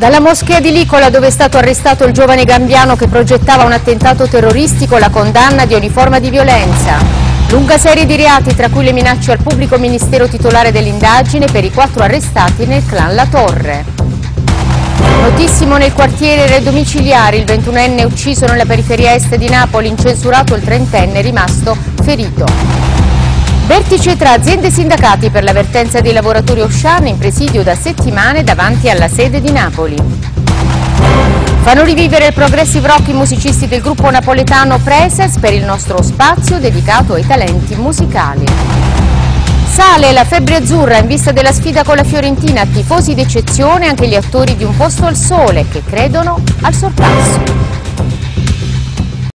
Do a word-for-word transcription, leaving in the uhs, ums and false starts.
Dalla moschea di Licola, dove è stato arrestato il giovane gambiano che progettava un attentato terroristico, la condanna di ogni forma di violenza. Lunga serie di reati, tra cui le minacce al pubblico ministero titolare dell'indagine per i quattro arrestati nel clan La Torre. Notissimo nel quartiere domiciliari, il ventunenne ucciso nella periferia est di Napoli, incensurato il trentenne rimasto ferito. Vertice tra aziende e sindacati per l'avvertenza dei lavoratori Auchan in presidio da settimane davanti alla sede di Napoli. Fanno rivivere il Progressive Rock i musicisti del gruppo napoletano Presence per il nostro spazio dedicato ai talenti musicali. Sale la febbre azzurra in vista della sfida con la Fiorentina, tifosi d'eccezione anche gli attori di Un posto al sole che credono al sorpasso.